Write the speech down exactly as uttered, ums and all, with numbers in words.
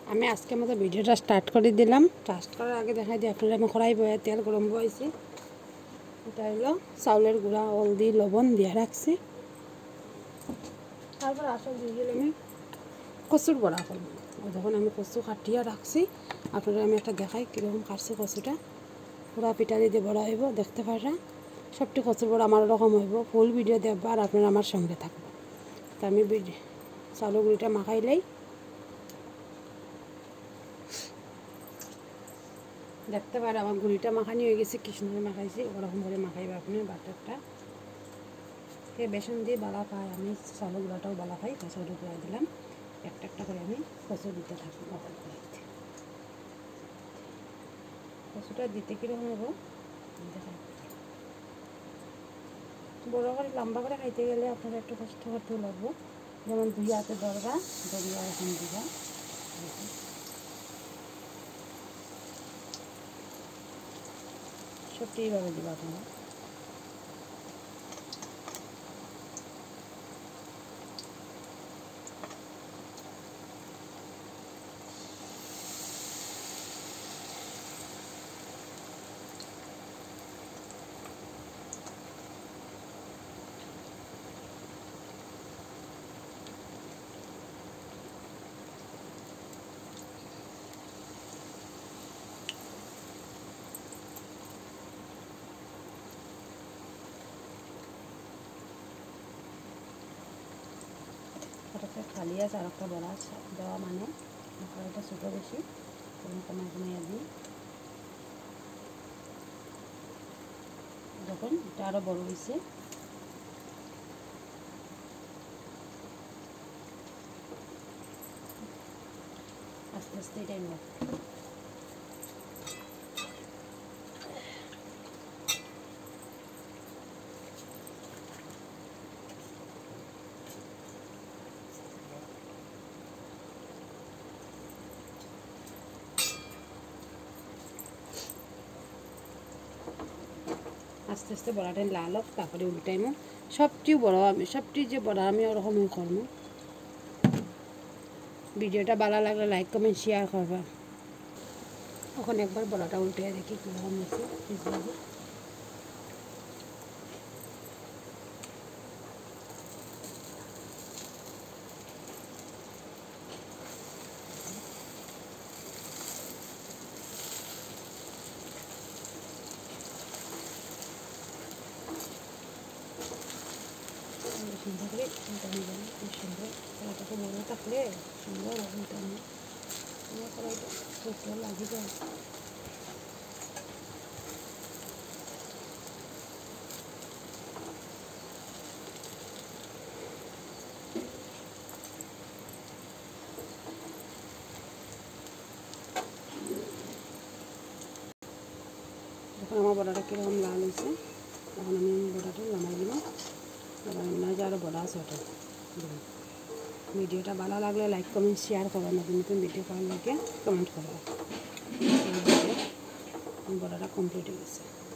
আমি আজকে মতো ভিডিওটা স্টার্ট করে দিলাম। স্টার্ট করার আগে দেখাই দিই আপনারা, আমি কড়াই বয়ে তেল গরম বয়েছি। এটা হলো চাউলের গুঁড়া, হলদি, লবণ দিয়ে রাখছি। তারপর আসল দিয়ে গেলে আমি কচুর বড়া করব। যখন আমি কচু কাটিয়ে রাখছি, আপনারা আমি একটা দেখাই কীরকম কাটছি কচুটা। পুরা পিঠা দিয়ে বড়া হইব, দেখতে পারা সবটি কচুর বড়া আমার রকম হইব। ফুল ভিডিও দেখবা আর আপনারা আমার সঙ্গে থাকবো। তা আমি চাউলের গুঁড়িটা মাখাইলেই দেখতে পারে আমার গুঁড়িটা মাখানি হয়ে গেছে। কি সুন্দর মাখাইছি, ওরকম করে মাখাইবে আপনি বাটারটা। কে বেসন দিয়ে বালা খায়, আমি চাউলের গুঁড়াটাও বালা খাই। কচুর গুঁড়া দিলাম, একটা একটা করে আমি কচু দিতে থাকি। কচুটা দিতে কীরকম হবো দেখাই। বড়ো করে লম্বা করে খাইতে গেলে আপনারা একটু কষ্ট করতেও লাগবো। যেমন দুই হাতে দরগা দরিয়া এখন দিবা, সবটি এইভাবে দিবা আপনারা। কড়াইটা খালি আছে, আর একটা বড়া দেওয়া মানে কড়াইটা ছোটো বেশি কমাই কমাইয়া দিই। যখন এটা আরও বড়ো হয়েছে আস্তে আস্তে এটাই নেব। আস্তে আস্তে বড়াটা লাল হোক, তারপরে উল্টাইমো। সবটি বড় আমি সবটি যে বড়া আমি ওরকমই করবো। ভিডিওটা ভালো লাগলে লাইক কমেন্ট শেয়ার করবা। এখন একবার বড়াটা উল্টে দেখি কীরকম হয়েছে। সুন্দর করে উল্টানো যাবে, খুব সুন্দর। কড়াইটাকে বড়ো থাকলে সুন্দর উল্টানো। আমার কড়াইটা প্রচুর লাগে যায়। যখন আমার বড়াটা কীরকম লাল হয়েছে, তখন আমি বড়াটা নামাই দিব। আবার মনে যে আরও বড়া আছে ওটা। ভিডিওটা ভালো লাগলে লাইক কমেন্ট শেয়ার করবা। নতুন নতুন ভিডিও পাওয়ার লাগে কমেন্ট করবা। বড়াটা কমপ্লিট হয়ে গেছে।